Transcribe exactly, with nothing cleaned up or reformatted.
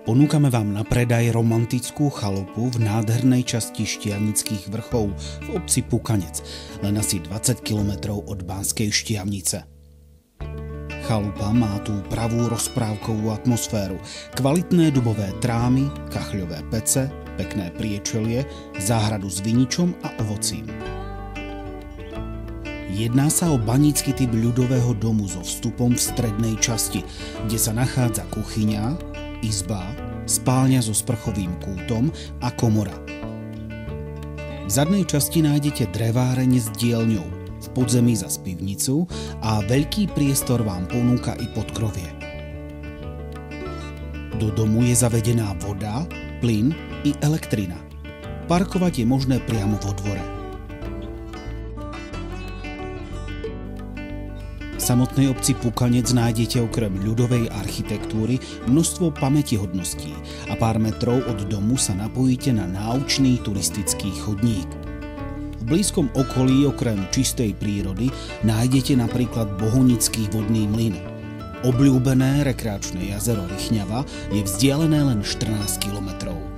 Ponúkame vám na predaj romantickú chalupu v nádhernej časti Štiavnických vrchov v obci Pukanec, len asi dvadsať kilometrov od Banskej Štiavnice. Chalupa má tú pravú rozprávkovú atmosféru, kvalitné dubové trámy, kachľové pece, pekné priečelie, záhradu s viničom a ovocím. Jedná sa o banícky typ ľudového domu so vstupom v strednej časti, kde sa nachádza kuchyňa, izba, spálňa so sprchovým kútom a komora. V zadnej časti nájdete dreváreň s dielňou, v podzemí zas pivnicu a veľký priestor vám ponúka i podkrovie. Do domu je zavedená voda, plyn i elektrina. Parkovať je možné priamo vo dvore. V samotnej obci Pukanec nájdete okrem ľudovej architektúry množstvo pamätihodností a pár metrov od domu sa napojíte na náučný turistický chodník. V blízkom okolí okrem čistej prírody nájdete napríklad Bohunický vodný mlyn. Obľúbené rekreačné jazero Rychňava je vzdialené len štrnásť kilometrov.